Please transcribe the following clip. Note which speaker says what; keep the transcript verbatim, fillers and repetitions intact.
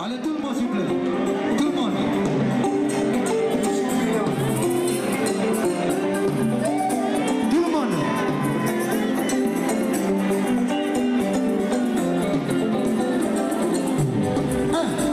Speaker 1: Allez, tout le monde, s'il vous plaît. Tout le monde. Tout le monde. Un.